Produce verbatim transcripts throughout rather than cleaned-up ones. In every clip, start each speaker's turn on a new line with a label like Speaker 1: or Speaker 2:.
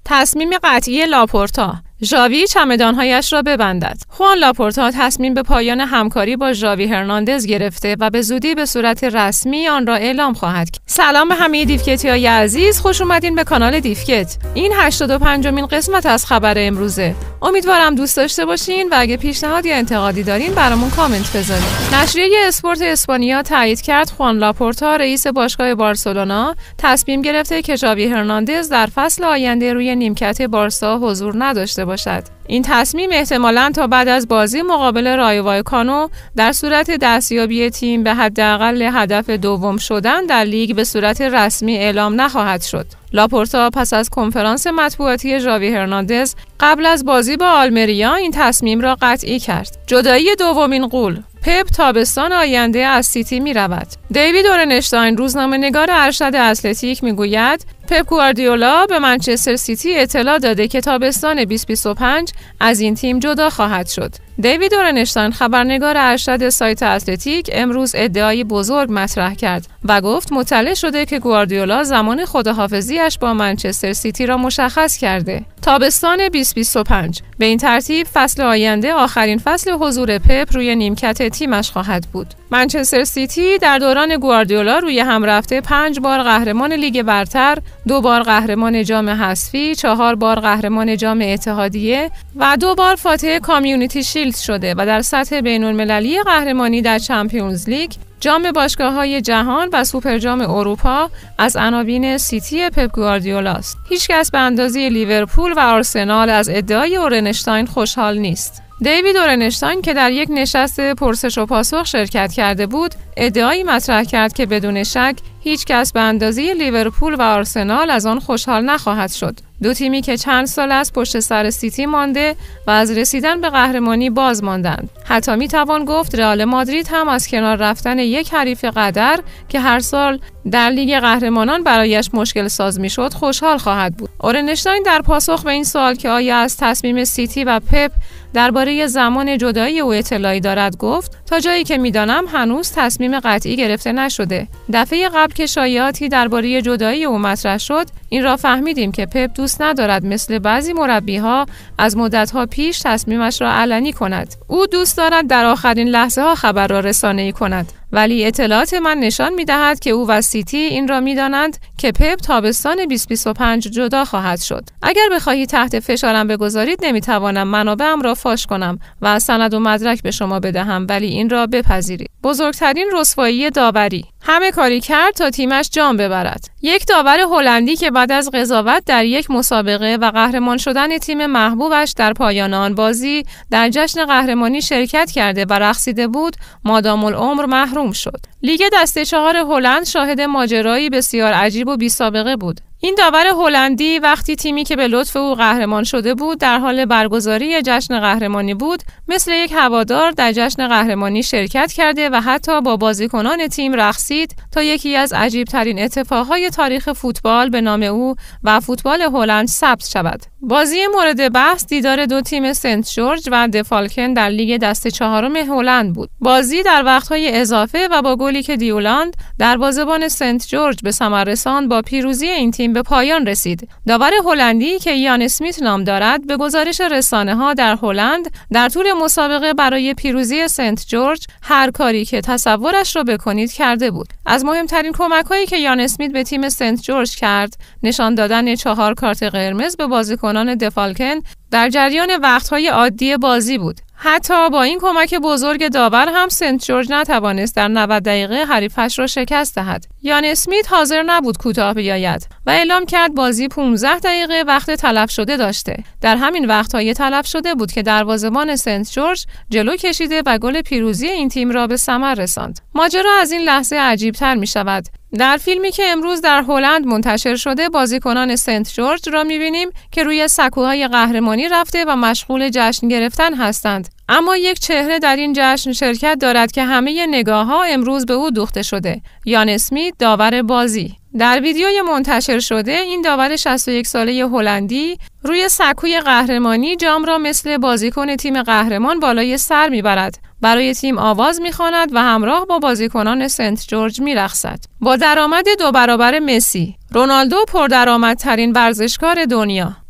Speaker 1: تصمیم قطعی لاپورتا، ژاوی چمدانهایش را ببندد. خوان لاپورتا تصمیم به پایان همکاری با ژاوی هرناندز گرفته و به زودی به صورت رسمی آن را اعلام خواهد کرد. سلام به همه دیفکتی‌های عزیز، خوش اومدین به کانال دیفکت. این هشتاد و پنجمین قسمت از خبر امروزه. امیدوارم دوست داشته باشین و اگه پیشنهاد یا انتقادی دارین برامون کامنت بذارین. نشریه اسپورت اسپانیا تایید کرد خوان لاپورتا رئیس باشگاه بارسلونا تصمیم گرفته که ژاوی هرناندز در فصل آینده روی نیمکت بارسا حضور نداشته باشد. این تصمیم احتمالاً تا بعد از بازی مقابل رایو وایکانو در صورت دستیابی تیم به حداقل هدف دوم شدن در لیگ به صورت رسمی اعلام نخواهد شد. لاپورتا پس از کنفرانس مطبوعاتی ژاوی هرناندز قبل از بازی با آلمریا این تصمیم را قطعی کرد. جدایی دومین غول، پپ تابستان آینده از سیتی می رود. دیوید اورنشتاین روزنامه‌نگار ارشد اتلتیک می گوید پپ گواردیولا به منچستر سیتی اطلاع داده که تابستان بیست و بیست و پنج از این تیم جدا خواهد شد. دیوید اورنشتاین خبرنگار ارشد سایت اتلتیک امروز ادعای بزرگ مطرح کرد و گفت مطلع شده که گواردیولا زمان خداحافظی‌اش با منچستر سیتی را مشخص کرده. تابستان بیست و بیست و پنج به این ترتیب فصل آینده آخرین فصل حضور پپ روی نیمکت تیمش خواهد بود. منچستر سیتی در دوران گواردیولا روی هم رفته پنج بار قهرمان لیگ برتر، دو بار قهرمان جام حذفی، چهار بار قهرمان جام اتحادیه و دو بار فاتح کامیونیتی شیلد شده و در سطح بین‌المللی قهرمانی در چمپیونز لیگ، جام باشگاه‌های جهان و سوپر جام اروپا از عناوین سیتی پپ گواردیولا است. هیچکس به اندازه لیورپول و آرسنال از ادعای اورنشتاین خوشحال نیست. دیوید اورنشتاین که در یک نشست پرسش و پاسخ شرکت کرده بود، ادعایی مطرح کرد که بدون شک هیچ کس به اندازه لیورپول و آرسنال از آن خوشحال نخواهد شد. دو تیمی که چند سال از پشت سر سیتی مانده و از رسیدن به قهرمانی باز ماندند. حتی می توان گفت رئال مادرید هم از کنار رفتن یک حریف قدر که هر سال در لیگ قهرمانان برایش مشکل ساز می شد خوشحال خواهد بود. اورنشتاین در پاسخ به این سوال که آیا از تصمیم سیتی و پپ درباره زمان جدایی او اطلاعی دارد گفت تا جایی که میدانم هنوز تصمیم قطعی گرفته نشده. دفعه قبل که شایعاتی درباره جدایی او مطرح شد این را فهمیدیم که پپ دوست ندارد مثل بعضی مربی‌ها از مدت‌ها پیش تصمیمش را علنی کند. او دوست دارد در آخرین لحظه ها خبر را رسانه‌ای کند. ولی اطلاعات من نشان می‌دهد که او و سیتی این را می‌دانند که پپ تابستان بیست و بیست و پنج جدا خواهد شد. اگر بخواهی تحت فشارم بگذارید نمی‌توانم منابعم را فاش کنم و سند و مدرک به شما بدهم، ولی این را بپذیرید. بزرگترین رسوایی داوری، همه کاری کرد تا تیمش جام ببرد. یک داور هلندی که بعد از قضاوت در یک مسابقه و قهرمان شدن تیم محبوبش در پایان آن بازی در جشن قهرمانی شرکت کرده و رقصیده بود، مادام العمر محروم شد. لیگ دسته چهار هلند شاهد ماجرایی بسیار عجیب و بی‌سابقه بود. این داور هلندی وقتی تیمی که به لطف او قهرمان شده بود در حال برگزاری جشن قهرمانی بود، مثل یک هوادار در جشن قهرمانی شرکت کرده و حتی با بازیکنان تیم رقصید تا یکی از عجیب‌ترین اتفاقهای تاریخ فوتبال به نام او و فوتبال هلند ثبت شود. بازی مورد بحث دیدار دو تیم سنت جورج و دفالکن در لیگ دسته چهارم هلند بود. بازی در وقت‌های اضافه و با گلی که دیولاند دروازه‌بان سنت جورج به ثمر رساند با پیروزی این تیم به پایان رسید. داور هلندی که یان اسمیت نام دارد به گزارش رسانه‌ها در هلند در طول مسابقه برای پیروزی سنت جورج هر کاری که تصورش را بکنید کرده بود. از مهمترین کمک‌هایی که یان اسمیت به تیم سنت جورج کرد، نشان دادن چهار کارت قرمز به بازیکنان دفالکن در جریان وقت‌های عادی بازی بود. حتی با این کمک بزرگ داور هم سنت جورج نتوانست در نود دقیقه حریفش را شکست دهد. یان اسمیت حاضر نبود کوتاه بیاید و اعلام کرد بازی پانزده دقیقه وقت تلف شده داشته. در همین وقت‌های تلف شده بود که دروازه‌بان سنت جورج جلو کشیده و گل پیروزی این تیم را به ثمر رساند. ماجرا از این لحظه عجیب‌تر می‌شود. در فیلمی که امروز در هلند منتشر شده بازیکنان سنت جورج را می‌بینیم که روی سکوهای قهرمانی رفته و مشغول جشن گرفتن هستند. اما یک چهره در این جشن شرکت دارد که همه نگاه‌ها امروز به او دوخته شده. یان اسمیت، داور بازی. در ویدیوی منتشر شده این داور شصت و یک ساله هلندی روی سکوی قهرمانی جام را مثل بازیکن تیم قهرمان بالای سر میبرد. برای تیم آواز میخواند و همراه با بازیکنان سنت جورج میرقصد. با درآمد دو برابر مسی، رونالدو پردرآمدترین ورزشکار دنیا.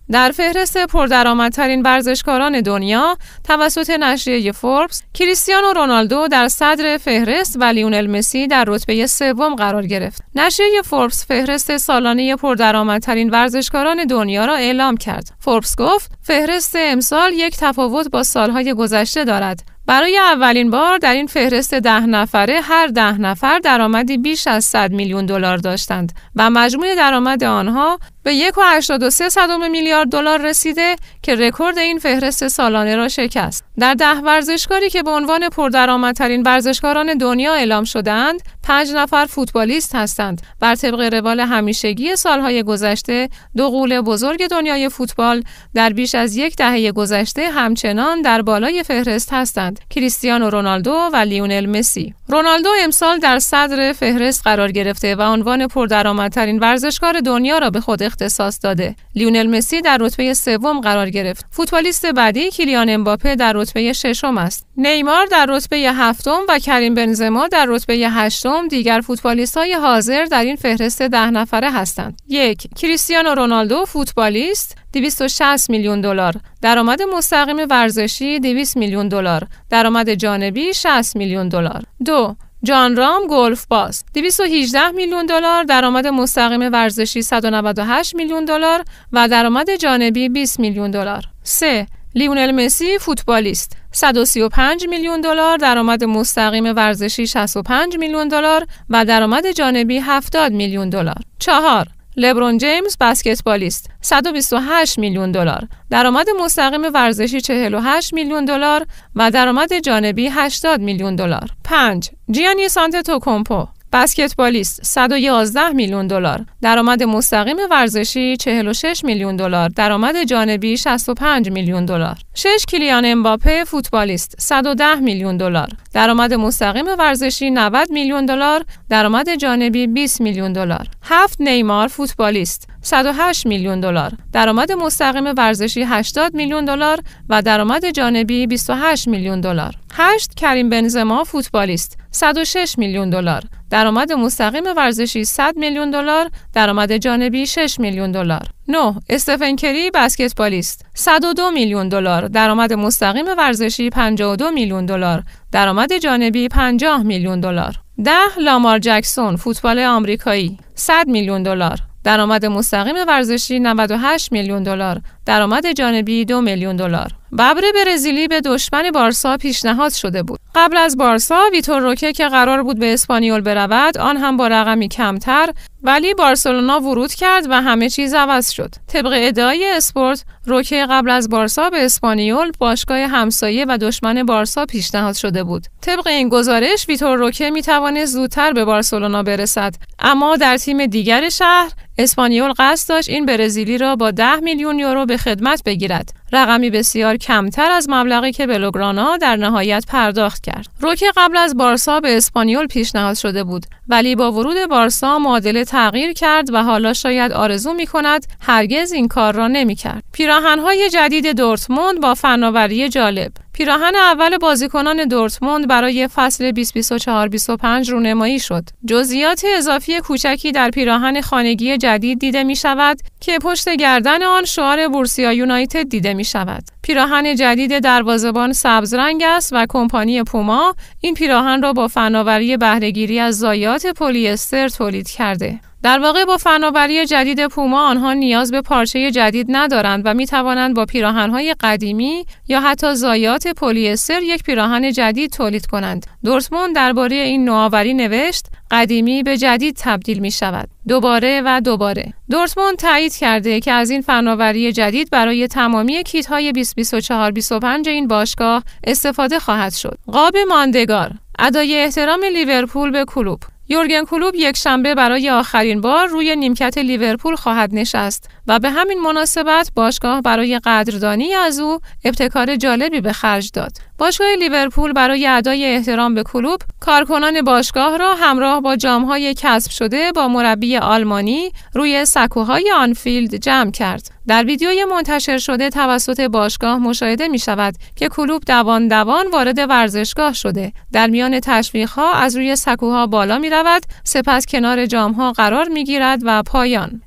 Speaker 1: در فهرست پردرآمدترین ورزشکاران دنیا توسط نشریه فوربس، کریستیانو رونالدو در صدر فهرست و لیونل مسی در رتبه سوم قرار گرفت. نشریه فوربس فهرست سالانه پردرآمدترین ورزشکاران دنیا را اعلام کرد. فوربس گفت فهرست امسال یک تفاوت با سالهای گذشته دارد. برای اولین بار در این فهرست ده نفره هر ده نفر درآمدی بیش از صد میلیون دلار داشتند و مجموع درآمد آنها به یک و هشتاد و سه صدم میلیارد دلار رسیده که رکورد این فهرست سالانه را شکست. در ده ورزشکاری که به عنوان پردرآمدترین ورزشکاران دنیا اعلام شدند، پنج نفر فوتبالیست هستند. بر طبق روال همیشگی سالهای گذشته، دو غول بزرگ دنیای فوتبال در بیش از یک دهه گذشته همچنان در بالای فهرست هستند: کریستیانو رونالدو و لیونل مسی. رونالدو امسال در صدر فهرست قرار گرفته و عنوان پردرآمدترین ورزشکار دنیا را به خود اختصاص داده. لیونل مسی در رتبه سوم قرار گرفت. فوتبالیست بعدی کیلیان امباپه در رتبه ششم است. نیمار در رتبه هفتم و کریم بنزما در رتبه هشتم دیگر فوتبالیست‌های حاضر در این فهرست ده نفره هستند. یک کریستیانو رونالدو فوتبالیست دویست و شصت میلیون دلار، درآمد مستقیم ورزشی دویست میلیون دلار، درآمد جانبی شصت میلیون دلار. دو جان رام گلف باز دویست و هجده میلیون دلار، درآمد مستقیم ورزشی صد و نود و هشت میلیون دلار و درآمد جانبی بیست میلیون دلار. سه لیونل مسی فوتبالیست صد و سی و پنج میلیون دلار، درآمد مستقیم ورزشی شصت و پنج میلیون دلار و درآمد جانبی هفتاد میلیون دلار. چهار لبرون جیمز بسکتبالیست صد و بیست و هشت میلیون دلار، درآمد مستقیم ورزشی چهل و هشت میلیون دلار و درآمد جانبی هشتاد میلیون دلار. پنج جیانی سانتتوکومپو بسکتبالیست صد و یازده میلیون دلار، درآمد مستقیم ورزشی چهل و شش میلیون دلار، درآمد جانبی شصت و پنج میلیون دلار. شش کیلیان امباپه فوتبالیست صد و ده میلیون دلار، درآمد مستقیم ورزشی نود میلیون دلار، درآمد جانبی بیست میلیون دلار. هفت نیمار فوتبالیست صد و هشت میلیون دلار، درآمد مستقیم ورزشی هشتاد میلیون دلار و درآمد جانبی بیست و هشت میلیون دلار. هشت کریم بنزما فوتبالیست صد و شش میلیون دلار، درآمد مستقیم ورزشی صد میلیون دلار، درآمد جانبی شش میلیون دلار. نه استفن کری بسکتبالیست صد و دو میلیون دلار، درآمد مستقیم ورزشی پنجاه و دو میلیون دلار، درآمد جانبی پنجاه میلیون دلار. ده لامار جکسون فوتبال آمریکایی صد میلیون دلار، درآمد مستقیم ورزشی نود و هشت میلیون دلار، درآمد جانبی دو میلیون دلار. ببر برزیلی به دشمن بارسا پیشنهاد شده بود. قبل از بارسا ویتور روکه که قرار بود به اسپانیول برود، آن هم با رقمی کمتر، ولی بارسلونا ورود کرد و همه چیز عوض شد. طبق ادعای اسپورت، روکه قبل از بارسا به اسپانیول، باشگاه همسایه و دشمن بارسا پیشنهاد شده بود. طبق این گزارش ویتور روکه می توانست زودتر به بارسلونا برسد، اما در تیم دیگر شهر اسپانیول قصد داشت این برزیلی را با ده میلیون یورو به خدمت بگیرد، رقمی بسیار کمتر از مبلغی که بلوگرانا در نهایت پرداخت کرد. روکه قبل از بارسا به اسپانیول پیشنهاد شده بود، ولی با ورود بارسا معادله تغییر کرد و حالا شاید آرزو می کند هرگز این کار را نمی کرد. پیراهن‌های جدید دورتموند با فناوری جالب. پیراهن اول بازیکنان دورتموند برای فصل بیست و بیست و چهار بیست و پنج رونمایی شد. جزئیات اضافی کوچکی در پیراهن خانگی جدید دیده می شود که پشت گردن آن شعار بورسیا یونایتد دیده می شود. پیراهن جدید دروازه‌بان سبز رنگ است و کمپانی پوما این پیراهن را با فناوری بهره‌گیری از ضایعات پلی استر تولید کرده. در واقع با فناوری جدید پوما آنها نیاز به پارچه جدید ندارند و می توانند با پیراهن‌های قدیمی یا حتی ضایعات پلی استر یک پیراهن جدید تولید کنند. دورتموند درباره این نوآوری نوشت: قدیمی به جدید تبدیل می شود. دوباره و دوباره. دورتموند تایید کرده که از این فناوری جدید برای تمامی کیت‌های بیست و بیست و چهار بیست و پنج این باشگاه استفاده خواهد شد. قاب ماندگار. ادای احترام لیورپول به کلوب. یورگن کلوپ یک شنبه برای آخرین بار روی نیمکت لیورپول خواهد نشست و به همین مناسبت باشگاه برای قدردانی از او ابتکار جالبی به خرج داد. باشگاه لیورپول برای ادای احترام به کلوپ، کارکنان باشگاه را همراه با جام‌های کسب شده با مربی آلمانی روی سکوهای آنفیلد جمع کرد. در ویدیوی منتشر شده توسط باشگاه مشاهده می شود که کلوپ دوان دوان وارد ورزشگاه شده. در میان تشویق‌ها از روی سکوها بالا می رود، سپس کنار جام‌ها قرار می گیرد و پایان.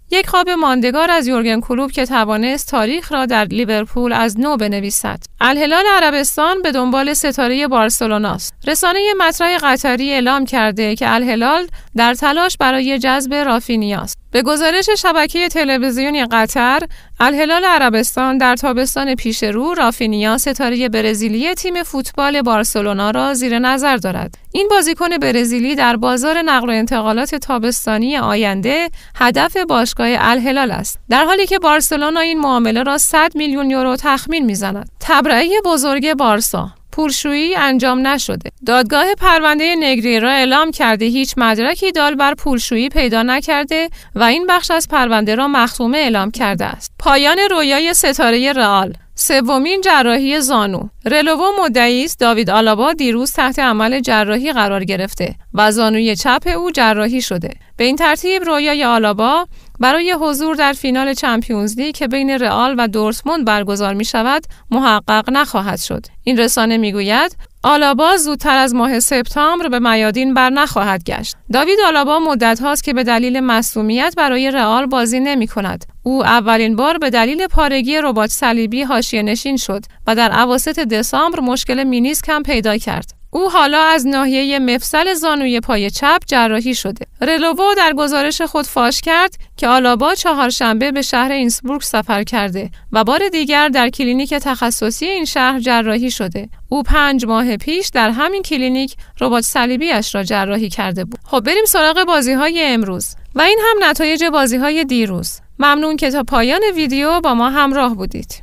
Speaker 1: یک خواب ماندگار از یورگن کلوپ که توانست تاریخ را در لیورپول از نو بنویسد. الهلال عربستان به دنبال ستاره بارسلوناست. رسانه مطرح قطری اعلام کرده که الهلال در تلاش برای جذب رافینیاست. به گزارش شبکه تلویزیونی قطر، الهلال عربستان در تابستان پیش رو رافینیا ستاره برزیلی تیم فوتبال بارسلونا را زیر نظر دارد. این بازیکن برزیلی در بازار نقل و انتقالات تابستانی آینده هدف باشگاه الهلال است، در حالی که بارسلونا این معامله را صد میلیون یورو تخمین می‌زند. تبرئه بزرگ بارسا، پولشویی انجام نشده. دادگاه پرونده نگری را اعلام کرده هیچ مدرکی دال بر پولشویی پیدا نکرده و این بخش از پرونده را مختومه اعلام کرده است. پایان رویای ستاره رئال، سومین جراحی زانو. رلوو مدعی است داوید آلابا دیروز تحت عمل جراحی قرار گرفته و زانوی چپ او جراحی شده. به این ترتیب رویای آلابا برای حضور در فینال چمپیونز لیگ که بین رئال و دورتموند برگزار می شود محقق نخواهد شد. این رسانه می گوید آلابا زودتر از ماه سپتامبر به میادین بر نخواهد گشت. داوید آلابا مدت هاست که به دلیل مصدومیت برای رئال بازی نمی کند. او اولین بار به دلیل پارگی رباط صلیبی حاشیه نشین شد و در اواسط دسامبر مشکل مینیسک هم پیدا کرد. او حالا از ناحیه مفصل زانوی پای چپ جراحی شده. رلوو در گزارش خود فاش کرد که آلابا چهارشنبه به شهر اینسبروک سفر کرده و بار دیگر در کلینیک تخصصی این شهر جراحی شده. او پنج ماه پیش در همین کلینیک رباط صلیبی‌اش را جراحی کرده بود. خب بریم سراغ بازی‌های امروز و این هم نتایج بازی‌های دیروز. ممنون که تا پایان ویدیو با ما همراه بودید.